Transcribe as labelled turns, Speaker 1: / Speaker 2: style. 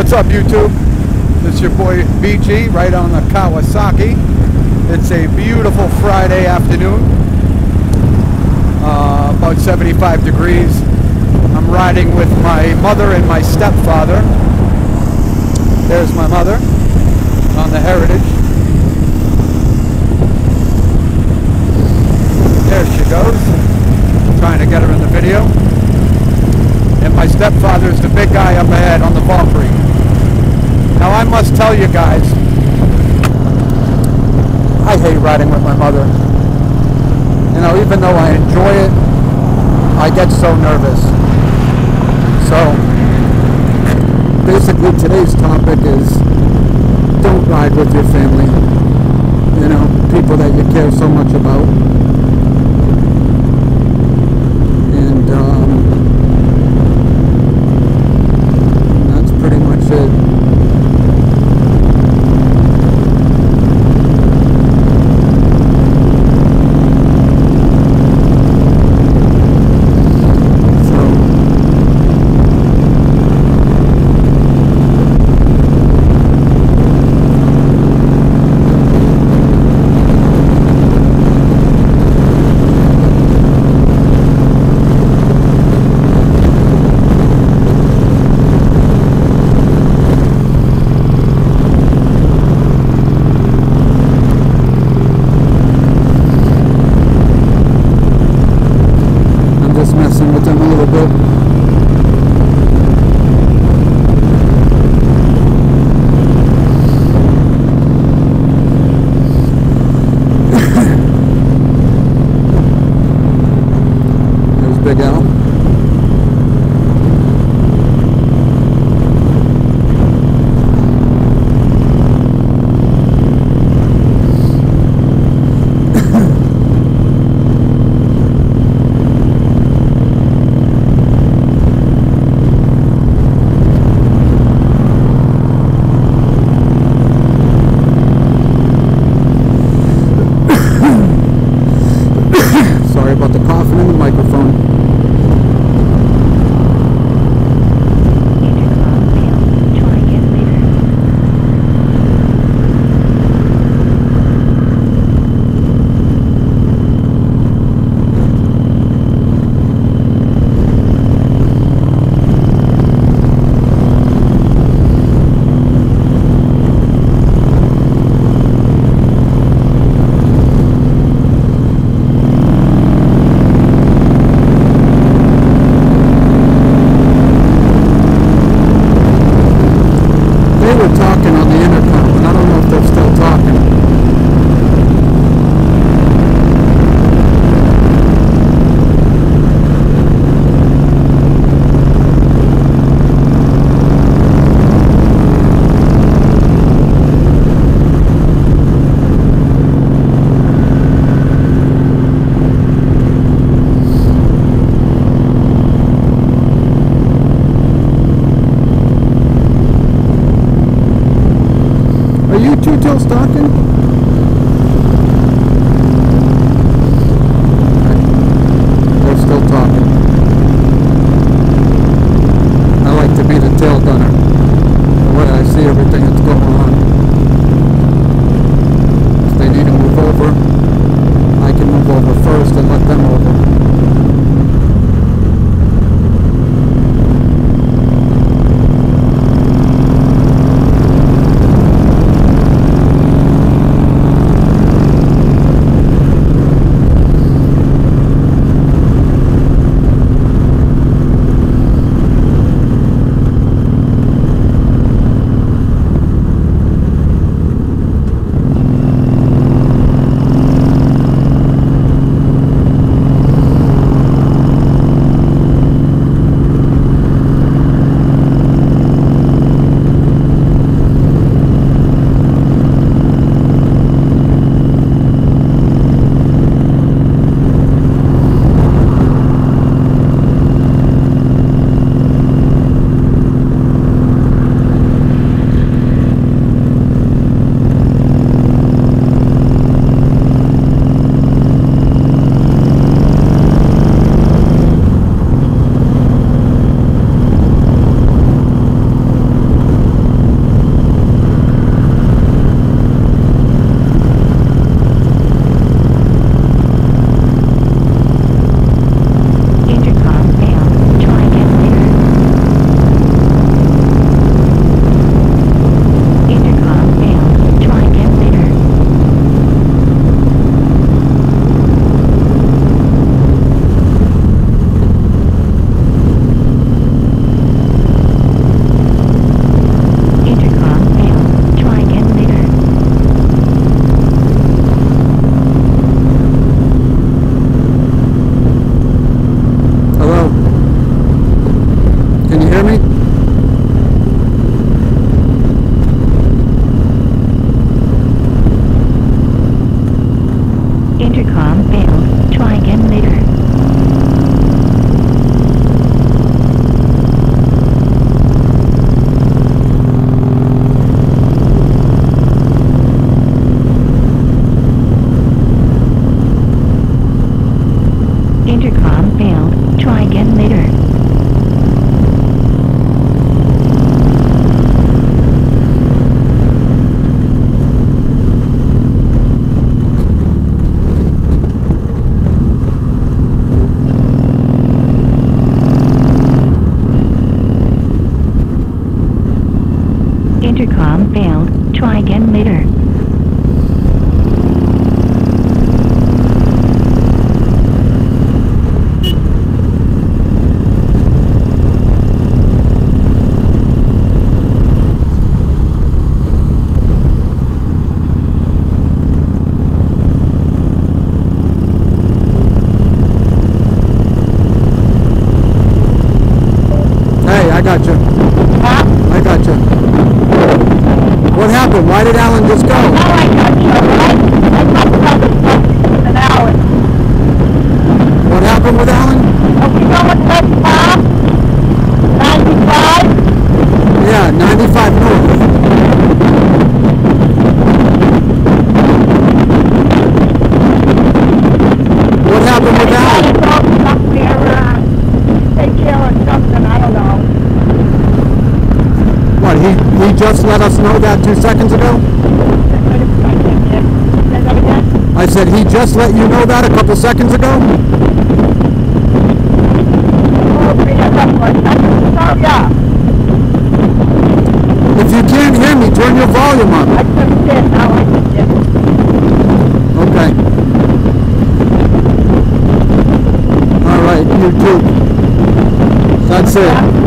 Speaker 1: What's up, YouTube? This is your boy BG right on the Kawasaki. It's a beautiful Friday afternoon, about 75 degrees. I'm riding with my mother and my stepfather. There's my mother on the Heritage. There she goes. Trying to get her in the video. And my stepfather's the big guy up ahead on the Valkyrie. Now I must tell you guys, I hate riding with my mother. You know, even though I enjoy it, I get so nervous. So, basically today's topic is, don't ride with your family. You know, people that you care so much about. And, that's pretty much it. Messing with them a little bit. There's Big Al. Sorry about the coughing in the microphone. They were talking on the intercom, and I don't know if they're still talking. Are you two-tail stalking? They're still talking. I like to be the tail gunner. The way I see everything that's going on. If they need to move over, I can move over first and let them over.
Speaker 2: Intercom failed. Try again later.
Speaker 1: I got you. I got you. What happened? Why did Alan just go?
Speaker 3: I got you, right? I talked about this for an hour.
Speaker 1: What happened with Alan?
Speaker 3: Are we going left top? 95?
Speaker 1: Yeah, 95 north. What happened with Alan?
Speaker 3: Take care of something, I don't know.
Speaker 1: What, he just let us know that 2 seconds ago?
Speaker 3: Say that again?
Speaker 1: I said he just let you know that a couple seconds ago?
Speaker 3: Yeah.
Speaker 1: If you can't hear me, turn your volume up.
Speaker 3: I just did, now I just did.
Speaker 1: Okay. All right, YouTube. That's it.